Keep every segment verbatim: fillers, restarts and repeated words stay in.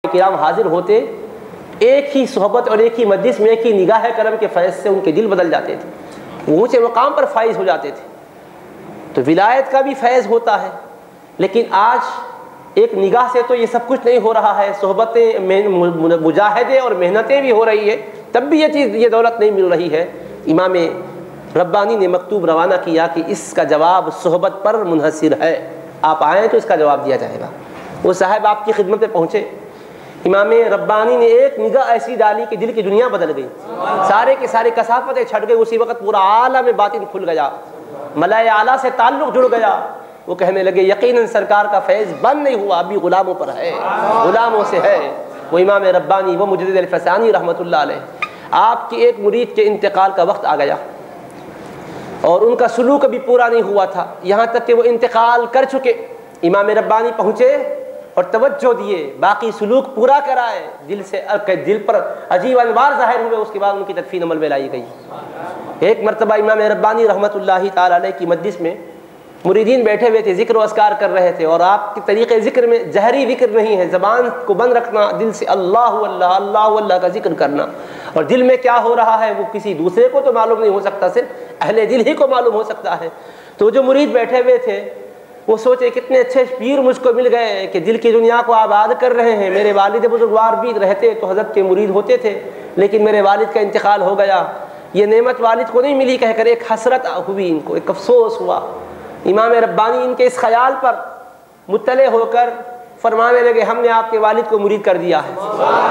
کرام حاضر ہوتے، ایک ہی صحبت اور ایک ہی مجلس میں ایک ہی نگاہ کرم کے فیض سے ان کے دل بدل جاتے تھے، وہ اونچے مقام پر فائز ہو جاتے تھے۔ تو ولایت کا بھی فیض ہوتا ہے، لیکن آج ایک نگاہ سے تو یہ سب کچھ نہیں ہو رہا ہے، صحبتیں، مجاہدے اور محنتیں بھی ہو رہی ہے، تب بھی یہ چیز، یہ دولت نہیں مل رہی ہے۔ امام ربانی نے مکتوب روانہ کیا کہ اس کا جواب صحبت پر منحصر ہے، آپ آئیں تو اس کا جواب دیا جائے گا۔ وہ صاحب آپ کی خدمت پہ پہنچے، امام ربانی نے ایک نگاہ ایسی ڈالی کہ دل کی دنیا بدل گئی، سارے کے سارے کثافتیں چھٹ گئی، اسی وقت پورا عالم باطن کھل گیا، ملائے اعلیٰ سے تعلق جڑ گیا۔ وہ کہنے لگے یقیناً سرکار کا فیض بند نہیں ہوا، ابھی غلاموں پر ہے، غلاموں سے ہے۔ وہ امام ربانی، وہ مجدد الفسانی رحمۃ اللہ علیہ، آپ کے ایک مرید کے انتقال کا وقت آ گیا اور ان کا سلوک ابھی پورا نہیں ہوا تھا، یہاں تک کہ وہ انتقال کر چکے۔ امام ربانی پہنچے اور توجہ دیے، باقی سلوک پورا کرائے، دل سے دل پر عجیب انوار ظاہر ہوئے، اس کے بعد ان کی تدفین عمل میں لائی گئی۔ ایک مرتبہ امام ربانی رحمۃ اللہ تعالی علیہ کی مجلس میں مریدین بیٹھے ہوئے تھے، ذکر و اذکار کر رہے تھے، اور آپ کے طریقے ذکر میں جہری ذکر نہیں ہے، زبان کو بند رکھنا، دل سے اللہ اللہ اللہ اللہ کا ذکر کرنا، اور دل میں کیا ہو رہا ہے وہ کسی دوسرے کو تو معلوم نہیں ہو سکتا، صرف اہل دل ہی کو معلوم ہو سکتا ہے۔ تو جو مرید بیٹھے ہوئے تھے وہ سوچے کتنے اچھے پیر مجھ کو مل گئے کہ دل کی دنیا کو آباد کر رہے ہیں، میرے والد بزرگوار بھی رہتے تو حضرت کے مرید ہوتے تھے، لیکن میرے والد کا انتقال ہو گیا، یہ نعمت والد کو نہیں ملی کہہ کر ایک حسرت ہوئی، ان کو ایک افسوس ہوا۔ امام ربانی ان کے اس خیال پر مطلع ہو کر فرمانے لگے ہم نے آپ کے والد کو مرید کر دیا ہے۔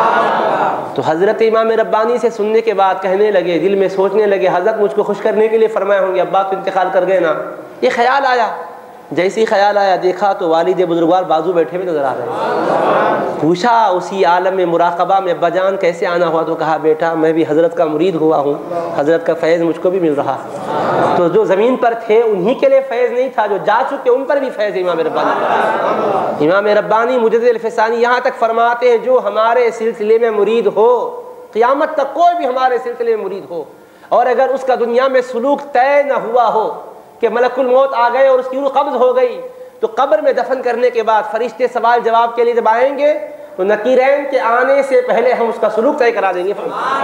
تو حضرت امام ربانی سے سننے کے بعد کہنے لگے، دل میں سوچنے لگے حضرت مجھ کو خوش کرنے کے لیے فرمائے ہوں گے، ابا تو انتقال کر گئے نا۔ یہ خیال آیا، جیسے ہی خیال آیا دیکھا تو والد بزرگوار بازو بیٹھے ہوئے نظر آ رہے ہیں۔ پوچھا اسی عالم میں مراقبہ میں ابا جان کیسے آنا ہوا، تو کہا بیٹا میں بھی حضرت کا مرید ہوا ہوں، حضرت کا فیض مجھ کو بھی مل رہا ہے۔ تو جو زمین پر تھے انہی کے لیے فیض نہیں تھا، جو جا چکے ان پر بھی فیض ہے امام ربانی۔ امام ربانی مجدد الفسانی یہاں تک فرماتے ہیں جو ہمارے سلسلے میں مرید ہو، قیامت تک کوئی بھی ہمارے سلسلے میں مرید ہو، اور اگر اس کا دنیا میں سلوک طے نہ ہوا ہو کہ ملک الموت آ گئے اور اس کی روح قبض ہو گئی، تو قبر میں دفن کرنے کے بعد فرشتے سوال جواب کے لیے جب آئیں گے تو نکیرین کے آنے سے پہلے ہم اس کا سلوک طے کرا دیں گے۔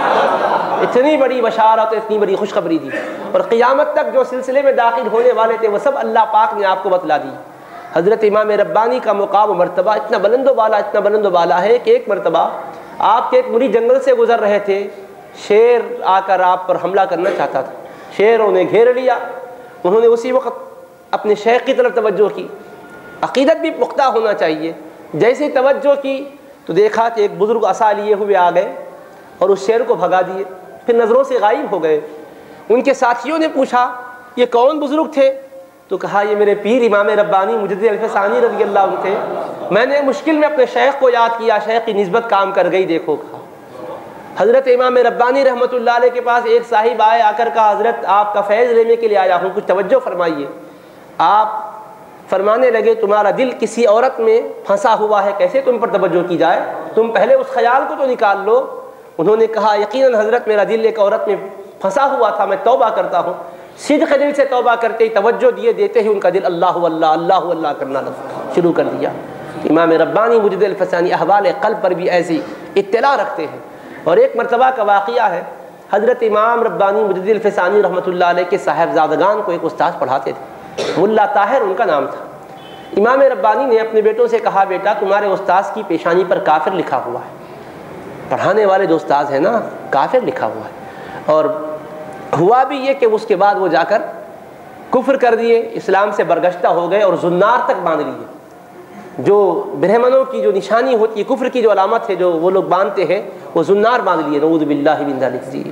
اتنی بڑی بشارت، اتنی بڑی خوشخبری دی، اور قیامت تک جو سلسلے میں داخل ہونے والے تھے وہ سب اللہ پاک نے آپ کو بتلا دی۔ حضرت امام ربانی کا مقام و مرتبہ اتنا بلند و بالا، اتنا بلند و بالا ہے کہ ایک مرتبہ آپ کے ایک مرید جنگل سے گزر رہے تھے، شیر آ کر آپ پر حملہ کرنا چاہتا تھا، شیروں نے گھیر لیا، انہوں نے اسی وقت اپنے شیخ کی طرف توجہ کی، عقیدت بھی پختہ ہونا چاہیے، جیسے توجہ کی تو دیکھا کہ ایک بزرگ عصا لیے ہوئے آ گئے اور اس شیر کو بھگا دیے، پھر نظروں سے غائب ہو گئے۔ ان کے ساتھیوں نے پوچھا یہ کون بزرگ تھے، تو کہا یہ میرے پیر امام ربانی مجدد الفسانی رضی اللہ عنہ تھے، میں نے مشکل میں اپنے شیخ کو یاد کیا، شیخ کی نسبت کام کر گئی، دیکھو۔ کہا حضرت امام ربانی رحمۃ اللہ علیہ کے پاس ایک صاحب آئے، آ کر کہا حضرت آپ کا فیض لینے کے لیے آیا ہوں، کچھ توجہ فرمائیے۔ آپ فرمانے لگے تمہارا دل کسی عورت میں پھنسا ہوا ہے، کیسے تم پر توجہ کی جائے، تم پہلے اس خیال کو تو نکال لو۔ انہوں نے کہا یقیناً حضرت میرا دل ایک عورت میں پھنسا ہوا تھا، میں توبہ کرتا ہوں۔ صدق دل سے توبہ کرتے ہی، توجہ دیے دیتے ہی ان کا دل اللہ اللہ اللہ اللہ کرنا شروع کر دیا۔ امام ربانی مجدد الفسانی احوال قلب پر بھی ایسی اطلاع رکھتے ہیں۔ اور ایک مرتبہ کا واقعہ ہے، حضرت امام ربانی مجدد الفسانی رحمۃ اللہ علیہ کے صاحبزادگان کو ایک استاد پڑھاتے تھے، ملا طاہر ان کا نام تھا۔ امام ربانی نے اپنے بیٹوں سے کہا بیٹا تمہارے استاذ کی پیشانی پر کافر لکھا ہوا ہے، پڑھانے والے جو استاذ ہیں نا کافر لکھا ہوا ہے۔ اور ہوا بھی یہ کہ اس کے بعد وہ جا کر کفر کر دیے، اسلام سے برگشتہ ہو گئے اور زنار تک باندھ لیے۔ جو برہمنوں کی جو نشانی ہوتی ہے، کفر کی جو علامت ہے جو وہ لوگ باندھتے ہیں، وہ زنار باندھ لیے، نعوذ باللہ من ذلک جی۔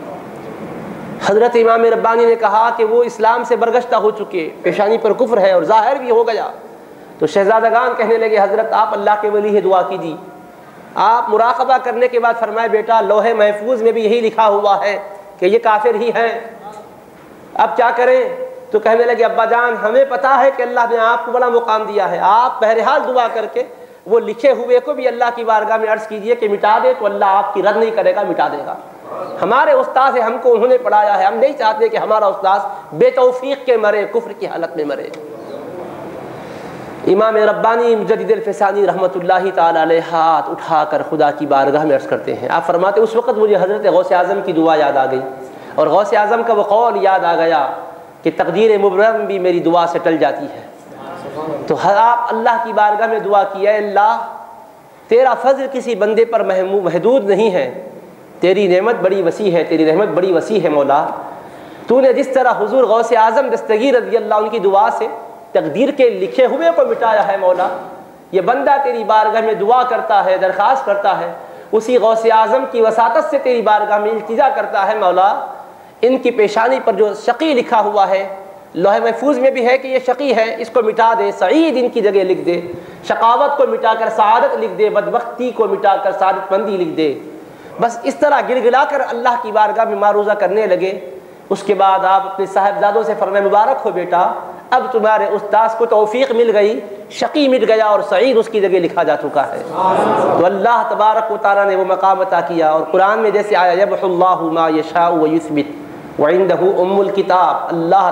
حضرت امام ربانی نے کہا کہ وہ اسلام سے برگشتہ ہو چکے، پیشانی پر کفر ہے اور ظاہر بھی ہو گیا۔ تو شہزادگان کہنے لگے حضرت آپ اللہ کے ولی ہے، دعا کیجیے۔ آپ مراقبہ کرنے کے بعد فرمائے بیٹا لوح محفوظ میں بھی یہی لکھا ہوا ہے کہ یہ کافر ہی ہیں، اب کیا کریں؟ تو کہنے لگے ابا جان ہمیں پتا ہے کہ اللہ نے آپ کو بڑا مقام دیا ہے، آپ بہرحال دعا کر کے وہ لکھے ہوئے کو بھی اللہ کی بارگاہ میں عرض کیجئے کہ مٹا دے، تو اللہ آپ کی رد نہیں کرے گا، مٹا دے گا۔ ہمارے استاد ہیں، ہم کو انہوں نے پڑھایا ہے، ہم نہیں چاہتے کہ ہمارا استاد بے توفیق کے مرے، کفر کی حالت میں مرے۔ امام ربانی مجدد الفسانی رحمۃ اللہ تعالی علیہ ہاتھ اٹھا کر خدا کی بارگاہ میں عرض کرتے ہیں. آپ فرماتے اس وقت مجھے حضرت غوث اعظم کی دعا یاد آ گئی اور غوث اعظم کا وہ قول یاد آ گیا کہ تقدیر مبرم بھی میری دعا سے ٹل جاتی ہے. تو آپ اللہ کی بارگاہ میں دعا کی اے اللہ تیرا فضل کسی بندے پر محدود نہیں ہے, تیری نعمت بڑی وسیع ہے, تیری رحمت بڑی وسیع ہے مولا. تو نے جس طرح حضور غوث اعظم دستگیر رضی اللہ عنہ کی دعا سے تقدیر کے لکھے ہوئے کو مٹایا ہے مولا, یہ بندہ تیری بارگاہ میں دعا کرتا ہے, درخواست کرتا ہے, اسی غوث اعظم کی وساطت سے تیری بارگاہ میں التجا کرتا ہے مولا. ان کی پیشانی پر جو شقی لکھا ہوا ہے لوح محفوظ میں بھی ہے کہ یہ شقی ہے, اس کو مٹا دے, سعید ان کی جگہ لکھ دے, شقاوت کو مٹا کر سعادت لکھ دے, بدبختی کو مٹا کر سعادت مندی لکھ دے. بس اس طرح گر گلا کر اللہ کی بارگاہ میں معروضہ کرنے لگے. اس کے بعد آپ اپنے صاحبزادوں سے فرمائے مبارک ہو بیٹا, اب تمہارے استاذ کو توفیق مل گئی, شقی مٹ گیا اور سعید اس کی جگہ لکھا جا چکا ہے. تو اللہ تبارک و تعالیٰ نے وہ مقام عطا کیا. اور قرآن میں جیسے آیا یمحو اللہ ما یشاء ویثبت وعندہ ام الکتاب, اللہ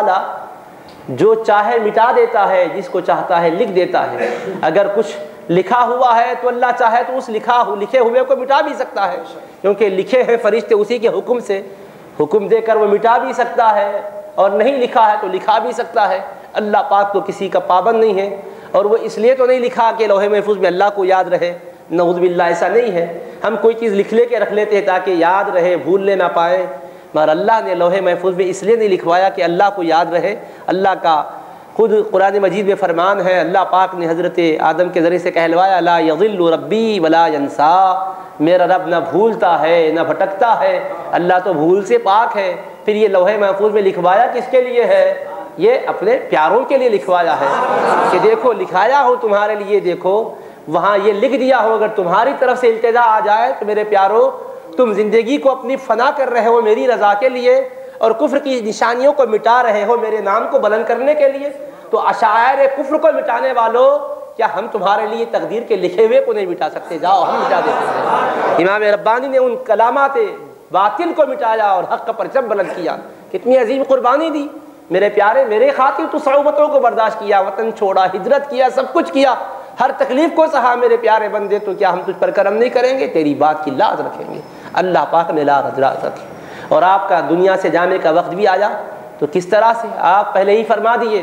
تعالی جو چاہے مٹا دیتا ہے, جس کو چاہتا ہے لکھ دیتا ہے. اگر کچھ لکھا ہوا ہے تو اللہ چاہے تو اس لکھا لکھے ہوئے کو مٹا بھی سکتا ہے, کیونکہ لکھے ہیں فرشتے اسی کے حکم سے, حکم دے کر وہ مٹا بھی سکتا ہے, اور نہیں لکھا ہے تو لکھا بھی سکتا ہے. اللہ پاک تو کسی کا پابند نہیں ہے, اور وہ اس لیے تو نہیں لکھا کہ لوح محفوظ میں اللہ کو یاد رہے, نعوذ باللہ ایسا نہیں ہے. ہم کوئی چیز لکھ لے کے رکھ لیتے ہیں تاکہ یاد رہے, بھولنے نہ پائیں, مگر اللہ نے لوح محفوظ میں اس لیے نہیں لکھوایا کہ اللہ کو یاد رہے. اللہ کا خود قرآن مجید میں فرمان ہے, اللہ پاک نے حضرت آدم کے ذریعے سے کہلوایا لا یضل ربی ولا ینسا, میرا رب نہ بھولتا ہے نہ بھٹکتا ہے, اللہ تو بھول سے پاک ہے. پھر یہ لوح محفوظ میں لکھوایا کس کے لیے ہے؟ یہ اپنے پیاروں کے لیے لکھوایا ہے کہ دیکھو لکھایا ہو تمہارے لیے, دیکھو وہاں یہ لکھ دیا ہو, اگر تمہاری طرف سے التجا آ جائے تو میرے پیاروں تم زندگی کو اپنی فنا کر رہے ہو میری رضا کے لیے, اور کفر کی نشانیوں کو مٹا رہے ہو میرے نام کو بلند کرنے کے لیے, تو اشاعیر کفر کو مٹانے والوں کیا ہم تمہارے لیے تقدیر کے لکھے ہوئے کو نہیں مٹا سکتے؟ جاؤ ہم مٹا دیتے ہیں. امام ربانی نے ان کلامات باطل کو مٹایا اور حق کا پرچم بلند کیا. کتنی عظیم قربانی دی میرے پیارے, میرے خاطر تو صعوبتوں کو برداشت کیا, وطن چھوڑا, ہجرت کیا, سب کچھ کیا, ہر تکلیف کو سہا میرے پیارے بندے, تو کیا ہم تجھ پر کرم نہیں کریں گے؟ تیری بات کی لاز رکھیں گے. اللہ پاک نے لاز رکھی. اور آپ کا دنیا سے جانے کا وقت بھی آیا تو کس طرح سے آپ پہلے ہی فرما دیے.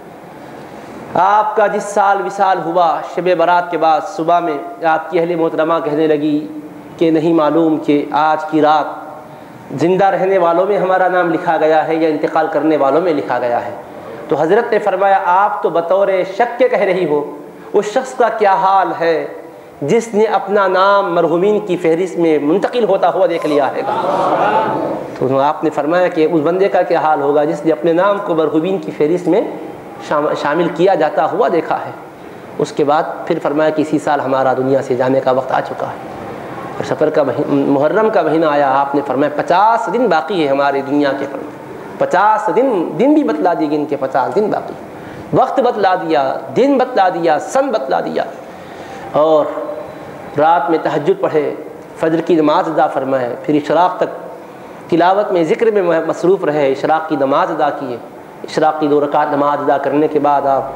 آپ کا جس سال وصال ہوا شب برات کے بعد صبح میں آپ کی اہل محترمہ کہنے لگی کہ نہیں معلوم کہ آج کی رات زندہ رہنے والوں میں ہمارا نام لکھا گیا ہے یا انتقال کرنے والوں میں لکھا گیا ہے. تو حضرت نے فرمایا آپ تو بطور شک کے کہہ رہی ہو, اس شخص کا کیا حال ہے جس نے اپنا نام مرحومین کی فہرست میں منتقل ہوتا ہوا دیکھ لیا ہے. تو آپ نے فرمایا کہ اس بندے کا کیا حال ہوگا جس نے اپنے نام کو مرحومین کی فہرست میں شامل کیا جاتا ہوا دیکھا ہے. اس کے بعد پھر فرمایا کہ اسی سال ہمارا دنیا سے جانے کا وقت آ چکا ہے, اور سفر کا محرم کا مہینہ آیا. آپ نے فرمایا پچاس دن باقی ہے ہماری دنیا کے, فرمایا پچاس دن, دن بھی بتلا دیے گن کے پچاس دن باقی, وقت بتلا دیا, دن بتلا دیا, سن بتلا دیا. اور رات میں تہجد پڑھے, فجر کی نماز ادا فرمائے, پھر اشراق تک تلاوت میں ذکر میں مصروف رہے, اشراق کی نماز ادا کیے. اشراق کی دو رکعت نماز ادا کرنے کے بعد آپ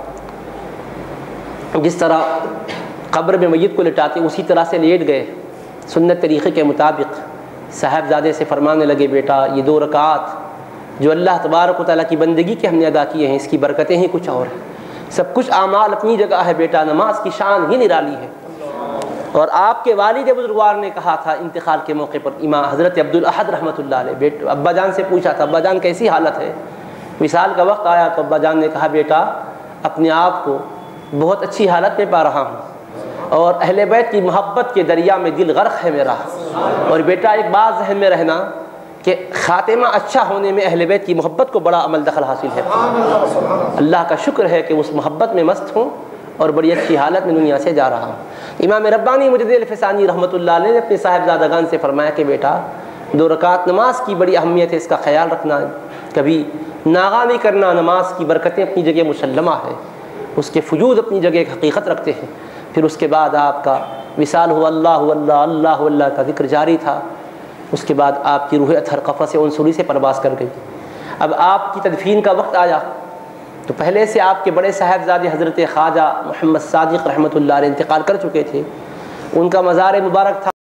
جس طرح قبر میں میت کو لٹاتے اسی طرح سے لیٹ گئے سنت طریقے کے مطابق. صاحبزادے سے فرمانے لگے بیٹا یہ دو رکعات جو اللہ تبارک و تعالیٰ کی بندگی کے ہم نے ادا کیے ہیں اس کی برکتیں ہی کچھ اور ہیں, سب کچھ اعمال اپنی جگہ ہے بیٹا, نماز کی شان ہی نرالی ہے. اور آپ کے والد بزرگوار نے کہا تھا انتقال کے موقع پر, امام حضرت عبدالاحد رحمۃ اللہ علیہ, بیٹ ابا جان سے پوچھا تھا ابا جان کیسی حالت ہے؟ وصال کا وقت آیا تو ابا جان نے کہا بیٹا اپنے آپ کو بہت اچھی حالت میں پا رہا ہوں, اور اہل بیت کی محبت کے دریا میں دل غرق ہے میرا. اور بیٹا ایک بات ذہن میں رہنا کہ خاتمہ اچھا ہونے میں اہل بیت کی محبت کو بڑا عمل دخل حاصل ہے. اللہ کا شکر ہے کہ اس محبت میں مست ہوں اور بڑی اچھی حالت میں دنیا سے جا رہا ہوں. امام ربانی مجدد الفسانی رحمۃ اللہ علیہ نے اپنے صاحبزادگان سے فرمایا کہ بیٹا دو رکعت نماز کی بڑی اہمیت ہے, اس کا خیال رکھنا, کبھی ناغا نہیں کرنا. نماز کی برکتیں اپنی جگہ مسلمہ ہے, اس کے فجود اپنی جگہ ایک حقیقت رکھتے ہیں. پھر اس کے بعد آپ کا وصال ہوا, اللہ اللہ اللہ اللہ کا ذکر جاری تھا. اس کے بعد آپ کی روح اطہر قفس عنصری سے پرواز کر گئی. اب آپ کی تدفین کا وقت آیا تو پہلے سے آپ کے بڑے صاحبزادے حضرت خواجہ محمد صادق رحمۃ اللہ علیہ انتقال کر چکے تھے، ان کا مزار مبارک تھا